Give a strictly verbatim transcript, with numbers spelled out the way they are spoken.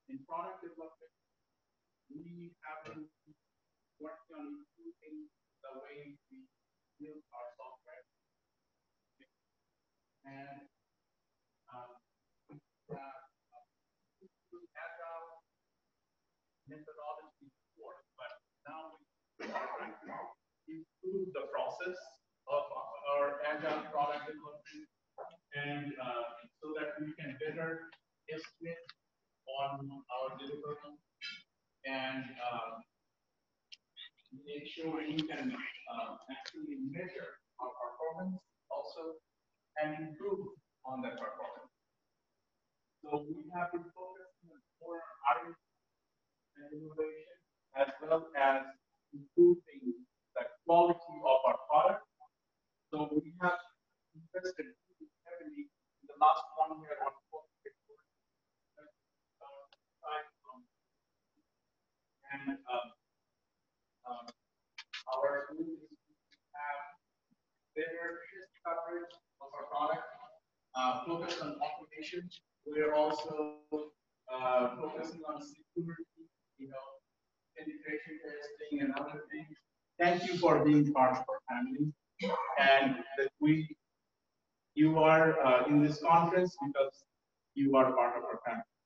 In product development, we have been working on improving the way we build our software, and um, we have uh, agile methodology before, but now we are trying to improve the process of our agile product development, and uh, so that we can better estimate on our deliverables and uh, make sure we can uh, actually measure our performance also and improve on that performance. So we have been focusing on more R and innovation as well as improving the quality of our product. So we have invested heavily in the last one year on quality and um, um, our goal is to have better risk coverage of our product, uh, focus on automation. We're also uh, focusing on security, you know, penetration testing and other things. Thank you for being part of our family, and that we you are uh, in this conference because you are part of our family.